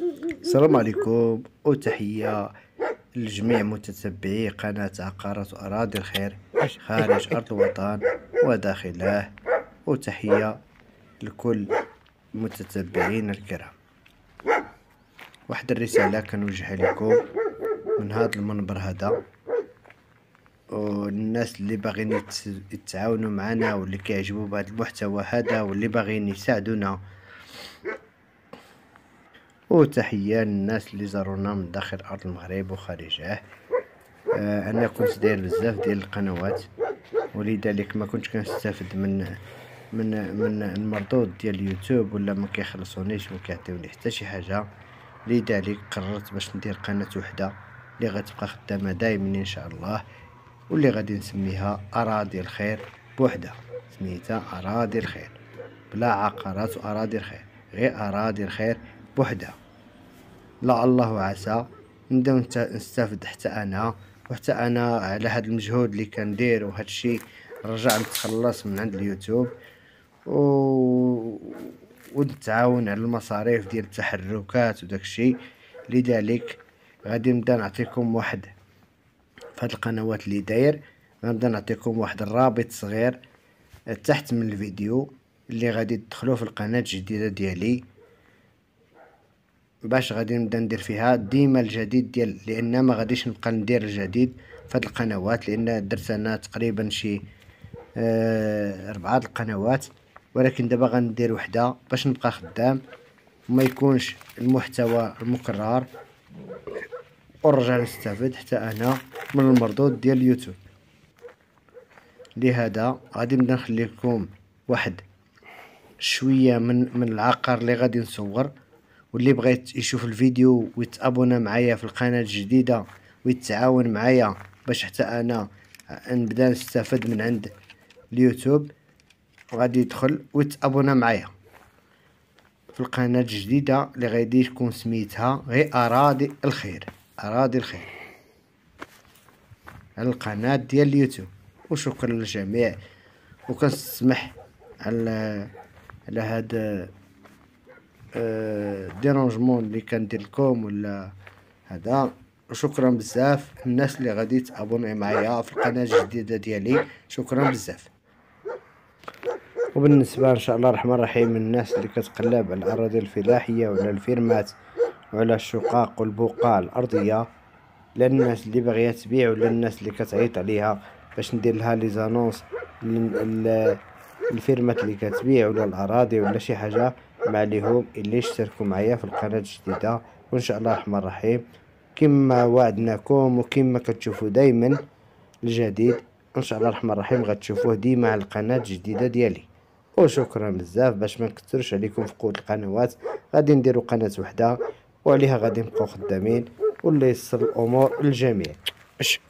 السلام عليكم وتحية لجميع متتبعي قناة عقارات وأراضي الخير خارج أرض الوطن وداخله، وتحية لكل متتبعين الكرام. واحد الرسالة كنوجهها لكم من هذا المنبر هذا، والناس اللي باغيين يتعاونوا معنا واللي كيعجبوا بهذا المحتوى هذا واللي باغيين يساعدونا، وتحية للناس اللي زارونا من داخل أرض المغرب وخارجه. انا كنت داير بزاف ديال القنوات، ولذلك ما كنتش كنستافد من المردود ديال اليوتيوب، ولا ما كيخلصونيش وما كيعطيوني حتى شي حاجه. لذلك قررت باش ندير قناه وحده اللي غتبقى خدامه دائما ان شاء الله، واللي غادي نسميها اراضي الخير بوحدها. سميتها اراضي الخير، بلا عقارات واراضي الخير، غير اراضي الخير بوحدها. لا الله عسى نبداو نستافد حتى انا على هذا المجهود اللي كندير، وهذا الشيء رجع نتخلص من عند اليوتيوب ونتعاون على المصاريف ديال التحركات وداك الشيء. لذلك غادي نبدا نعطيكم واحد في هاد القنوات اللي داير، غنبدا نعطيكم واحد الرابط صغير تحت من الفيديو اللي غادي تدخلوا في القناه الجديده ديالي، باش غادي نبدا ندير فيها ديما الجديد ديال، لان ما غاديش نبقى ندير الجديد في هاد القنوات، لان درت انا تقريبا شي 4 القنوات، ولكن دابا غندير وحده باش نبقى خدام وما يكونش المحتوى المكرر، ونرجع نستافد حتى انا من المردود ديال اليوتيوب. لهذا غادي نبدا نخلي لكم واحد شويه من العقار اللي غادي نصور، واللي بغيت يشوف الفيديو ويتابونا معايا في القناه الجديده ويتعاون معايا باش حتى انا نبدا نستافد من عند اليوتيوب، غادي يدخل ويتابونا معايا في القناه الجديده اللي غادي تكون سميتها غير اراضي الخير. اراضي الخير على القناه ديال اليوتيوب. وشكرا للجميع، وكنسمح على هذا ديرونجمون اللي كندير لكم ولا هذا. وشكرا بزاف الناس اللي غادي تابوني معايا في القناه الجديده ديالي، شكرا بزاف. وبالنسبه ان شاء الله الرحمن الرحيم الناس اللي كتقلب على الاراضي الفلاحيه وعلى الفيرمات وعلى الشقق والبقاع الارضيه، للناس اللي باغيه تبيع ولا الناس اللي كتعيط عليها باش ندير لها لي زانونس الفيرمات اللي كتبيع ولا الاراضي ولا شي حاجه، ما عليهم الا يشتركوا معايا في القناه الجديده. وان شاء الله الرحمن الرحيم كما وعدناكم وكما كتشوفوا دائما الجديد، ان شاء الله الرحمن الرحيم غتشوفوه ديما على القناه الجديده ديالي. وشكرا بزاف. باش ما نكثرش عليكم في قوه القنوات، غادي نديروا قناه وحده وعليها غادي نبقاو خدامين، واللي يسر الامور للجميع.